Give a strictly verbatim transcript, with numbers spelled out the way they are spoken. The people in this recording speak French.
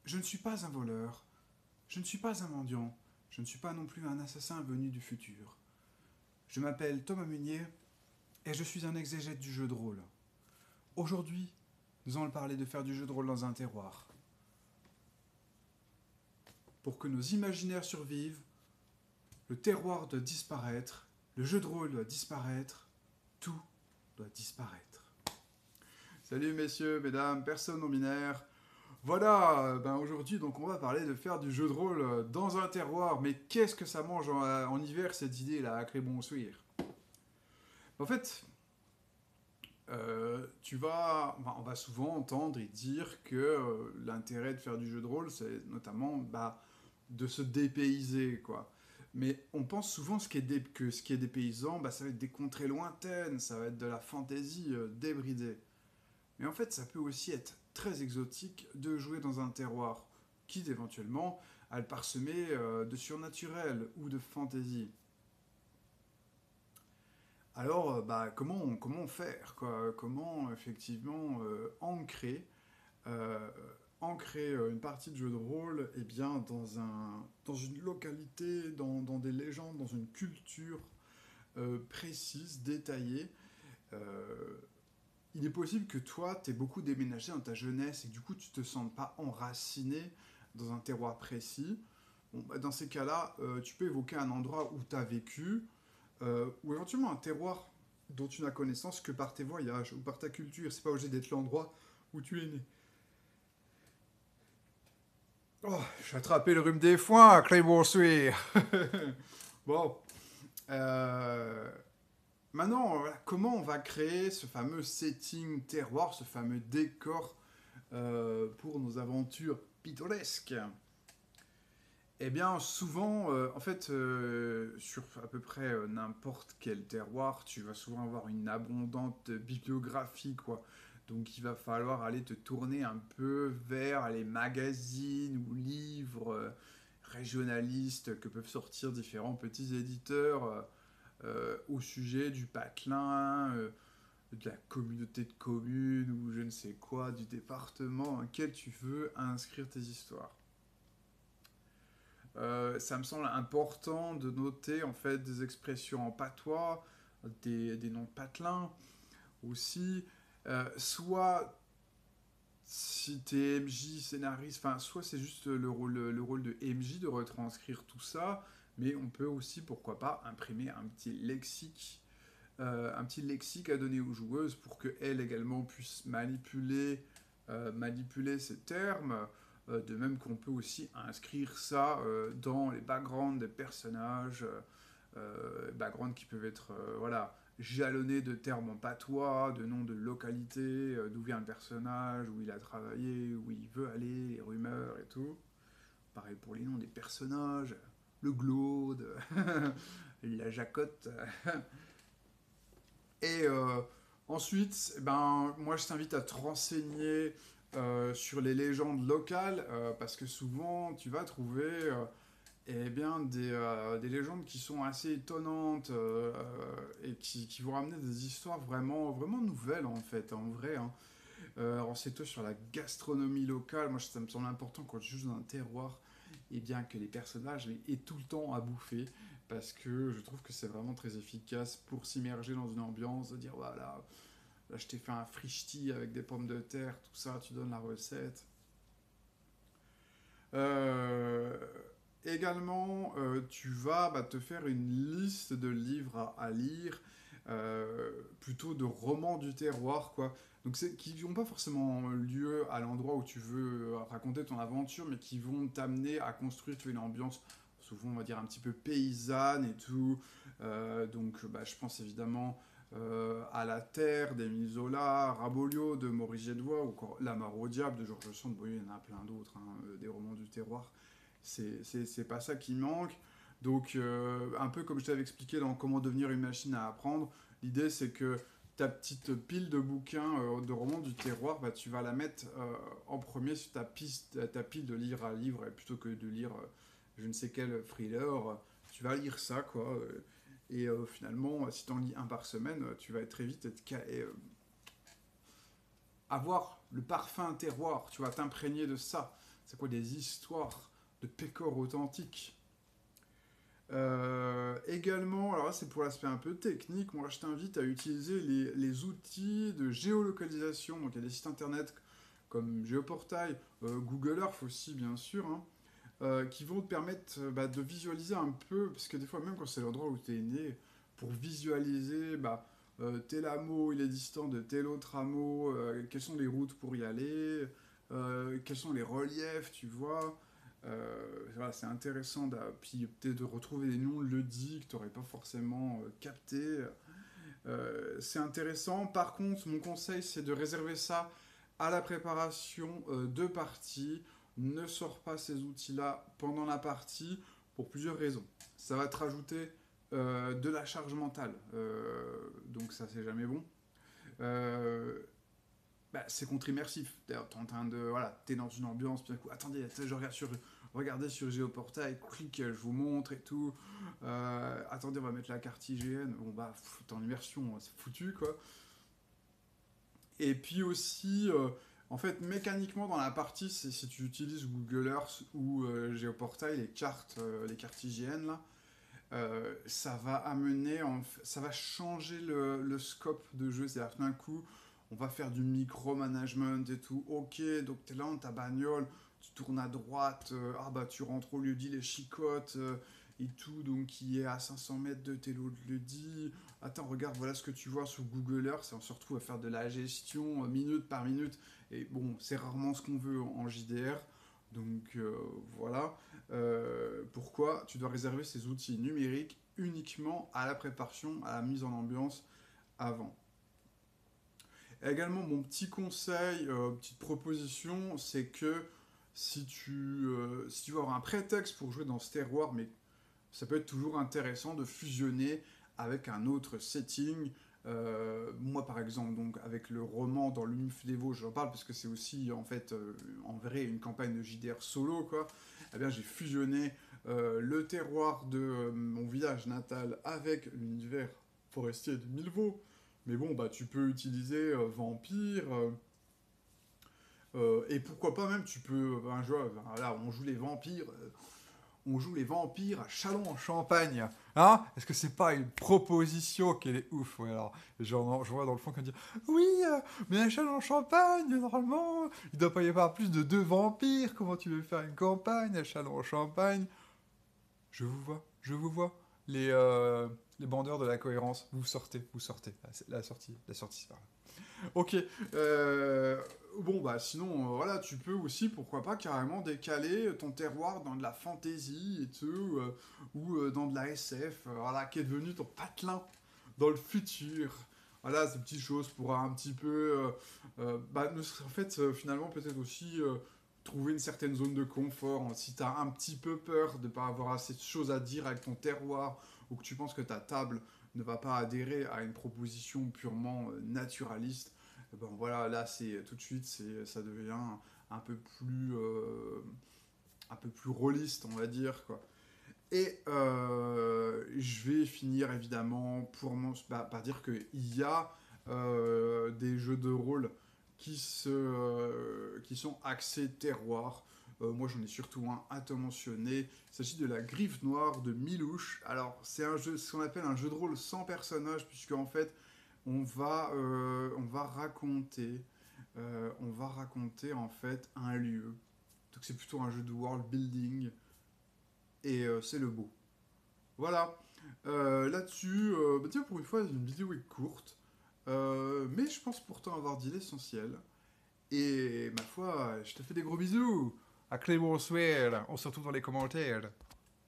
Je ne suis pas un voleur, je ne suis pas un mendiant, je ne suis pas non plus un assassin venu du futur. Je m'appelle Thomas Munier et je suis un exégète du jeu de rôle. Aujourd'hui, nous allons parler de faire du jeu de rôle dans un terroir. Pour que nos imaginaires survivent, le terroir doit disparaître, le jeu de rôle doit disparaître, tout doit disparaître. Salut messieurs, mesdames, personnes non binaires. Voilà, ben aujourd'hui donc on va parler de faire du jeu de rôle dans un terroir. Mais qu'est-ce que ça mange en, en hiver cette idée là, à Clébonsuire? En fait, euh, tu vas, enfin, on va souvent entendre et dire que euh, l'intérêt de faire du jeu de rôle, c'est notamment bah, de se dépayser, quoi. Mais on pense souvent ce qui est dé- que ce qui est dépaysant, bah, ça va être des contrées lointaines, ça va être de la fantaisie euh, débridée. Mais en fait, ça peut aussi être très exotique de jouer dans un terroir, quitte éventuellement à le parsemer euh, de surnaturel ou de fantaisie. Alors, euh, bah, comment, comment faire quoi Comment effectivement euh, ancrer, euh, ancrer euh, une partie de jeu de rôle eh bien, dans, un, dans une localité, dans, dans des légendes, dans une culture euh, précise, détaillée. Euh, il est possible que toi, tu aies beaucoup déménagé dans ta jeunesse et que du coup, tu ne te sentes pas enraciné dans un terroir précis. Bon, bah, dans ces cas-là, euh, tu peux évoquer un endroit où tu as vécu, euh, ou éventuellement un terroir dont tu n'as connaissance que par tes voyages ou par ta culture. C'est pas obligé d'être l'endroit où tu es né. Oh, j'ai attrapé le rhume des foins, Claymore Swear. Bon, euh, maintenant, voilà, comment on va créer ce fameux setting terroir, ce fameux décor euh, pour nos aventures pittoresques? Eh bien, souvent, euh, en fait, euh, sur à peu près euh, n'importe quel terroir, tu vas souvent avoir une abondante bibliographie, quoi. Donc, il va falloir aller te tourner un peu vers les magazines ou livres euh, régionalistes que peuvent sortir différents petits éditeurs euh, euh, au sujet du patelin, euh, de la communauté de communes ou je ne sais quoi, du département dans lequel tu veux inscrire tes histoires. Euh, ça me semble important de noter en fait des expressions en patois, des, des noms de patelins aussi. Euh, soit si t'es M J, scénariste, enfin soit c'est juste le rôle, le rôle de M J de retranscrire tout ça, mais on peut aussi pourquoi pas imprimer un petit lexique, euh, un petit lexique à donner aux joueuses pour qu'elles également puissent manipuler, euh, manipuler ces termes. Euh, de même qu'on peut aussi inscrire ça euh, dans les backgrounds des personnages, euh, backgrounds qui peuvent être euh, voilà, jalonnés de termes en patois, de noms de localités, euh, d'où vient le personnage, où il a travaillé, où il veut aller, les rumeurs et tout. Pareil pour les noms des personnages, le glaude, la jacotte. Et euh, ensuite, eh ben, moi je t'invite à te renseigner euh, sur les légendes locales, euh, parce que souvent tu vas trouver euh, eh bien, des, euh, des légendes qui sont assez étonnantes euh, et qui, qui vont ramener des histoires vraiment, vraiment nouvelles en fait, en vrai. Hein. Euh, Renseigne-toi sur la gastronomie locale. Moi, ça me semble important quand je joue dans un terroir, et bien que les personnages aient tout le temps à bouffer, parce que je trouve que c'est vraiment très efficace pour s'immerger dans une ambiance, de dire voilà, là je t'ai fait un frichti avec des pommes de terre, tout ça, tu donnes la recette. Euh, Également, euh, tu vas bah, te faire une liste de livres à, à lire, euh, plutôt de romans du terroir, quoi. Donc, c'est, qui n'ont pas forcément lieu à l'endroit où tu veux raconter ton aventure, mais qui vont t'amener à construire tu vois, une ambiance, souvent on va dire un petit peu paysanne et tout. Euh, donc, bah, je pense évidemment euh, à La Terre d'Émile Zola, Rabolio de Maurice Genevoix, ou encore La Mare au diable de Georges Sand. Bon, il y en a plein d'autres, hein, euh, des romans du terroir. C'est, c'est, c'est pas ça qui manque. Donc, euh, un peu comme je t'avais expliqué dans Comment devenir une machine à apprendre, l'idée c'est que ta petite pile de bouquins, euh, de romans du terroir, bah, tu vas la mettre euh, en premier sur ta, piste, ta pile de livre à livre, et plutôt que de lire euh, je ne sais quel thriller, euh, tu vas lire ça, quoi. euh, et euh, finalement, si tu en lis un par semaine, euh, tu vas très vite être ca- et, euh, avoir le parfum terroir, tu vas t'imprégner de ça. c'est quoi des histoires de pécores authentiques. Euh, également, alors là c'est pour l'aspect un peu technique, moi je t'invite à utiliser les, les outils de géolocalisation. Donc il y a des sites internet comme Géoportail, euh, Google Earth aussi bien sûr, hein, euh, qui vont te permettre euh, bah, de visualiser un peu, parce que des fois même quand c'est l'endroit où tu es né, pour visualiser bah, euh, tel hameau il est distant de tel autre hameau, euh, quelles sont les routes pour y aller, euh, quels sont les reliefs, tu vois. Euh, voilà, c'est intéressant, puis peut-être de retrouver des noms de lieux-dits que tu n'aurais pas forcément euh, capté. Euh, c'est intéressant. Par contre, mon conseil, c'est de réserver ça à la préparation euh, de partie. Ne sors pas ces outils-là pendant la partie pour plusieurs raisons. Ça va te rajouter euh, de la charge mentale, euh, donc ça c'est jamais bon. Euh, bah, c'est contre-immersif. D'ailleurs, t'es en train de, voilà, t'es dans une ambiance, puis d'un coup, attendez, je regarde sur, regardez sur Géoportail, clic, je vous montre et tout. Euh, attendez, on va mettre la carte I G N. Bon bah, pff, t'es en immersion, c'est foutu quoi. Et puis aussi, euh, en fait, mécaniquement dans la partie, si tu utilises Google Earth ou euh, Géoportail, les cartes, euh, les cartes I G N là, euh, ça va amener, en, ça va changer le, le scope de jeu. C'est-à-dire que d'un coup, on va faire du micromanagement et tout. Ok, donc t'es là dans ta bagnole, tu tournes à droite, euh, ah bah tu rentres au lieu-dit les chicottes euh, et tout, donc qui est à cinq cents mètres de tel autre lieu-dit. Attends, regarde, voilà ce que tu vois sur Google Earth, et on se retrouve à faire de la gestion euh, minute par minute. Et bon, c'est rarement ce qu'on veut en, en J D R. Donc euh, voilà. Euh, pourquoi tu dois réserver ces outils numériques uniquement à la préparation, à la mise en ambiance avant. Et également, mon petit conseil, euh, petite proposition, c'est que si tu, euh, si tu veux avoir un prétexte pour jouer dans ce terroir, mais ça peut être toujours intéressant de fusionner avec un autre setting. Euh, moi, par exemple, donc avec le roman dans l'Unif des Vosges, j'en parle parce que c'est aussi en fait, euh, en vrai, une campagne de J D R solo, quoi. Eh bien, j'ai fusionné euh, le terroir de euh, mon village natal avec l'univers forestier de Milvaux. Mais bon, bah, tu peux utiliser euh, vampire. Euh, euh, et pourquoi pas même, tu peux. Un jeu, là, on joue les vampires. Euh, on joue les vampires à Châlons-en-Champagne. Hein? Est-ce que c'est pas une proposition qu'elle est ouf? Ouais, alors, genre, je vois dans le fond qu'on dit oui, euh, mais à Châlons-en-Champagne, normalement, il doit pas y avoir plus de deux vampires. Comment tu veux faire une campagne à Châlons-en-Champagne? Je vous vois, je vous vois. Les, euh, les bandeurs de la cohérence, vous sortez, vous sortez. La, la sortie, la sortie, c'est par là. Ok. Euh, bon, bah sinon, euh, voilà, tu peux aussi, pourquoi pas, carrément décaler ton terroir dans de la fantasy et tout, euh, ou euh, dans de la S F, euh, voilà, qui est devenu ton patelin dans le futur. Voilà, ces petites choses pour un petit peu... Euh, euh, bah, en fait, euh, finalement, peut-être aussi... Euh, trouver une certaine zone de confort. Si tu as un petit peu peur de ne pas avoir assez de choses à dire avec ton terroir, ou que tu penses que ta table ne va pas adhérer à une proposition purement euh, naturaliste, eh ben voilà, là c'est tout de suite c'est ça devient un, un peu plus euh, un peu plus rôliste, on va dire quoi. Et euh, je vais finir évidemment pour mon, bah, par dire qu'il y a euh, des jeux de rôle qui, se, euh, qui sont axés terroir. Euh, moi j'en ai surtout un à te mentionner. Il s'agit de la Griffe Noire de Milouche. Alors c'est un jeu, ce qu'on appelle un jeu de rôle sans personnage, puisque en fait on va, euh, on va raconter, euh, on va raconter en fait un lieu. Donc c'est plutôt un jeu de world building et euh, c'est le beau. Voilà. Euh, Là-dessus, euh, bah, tiens, pour une fois, une vidéo est courte, euh, mais je pense pourtant avoir dit l'essentiel. Et ma foi, je te fais des gros bisous. À Clément Swear, on se retrouve dans les commentaires.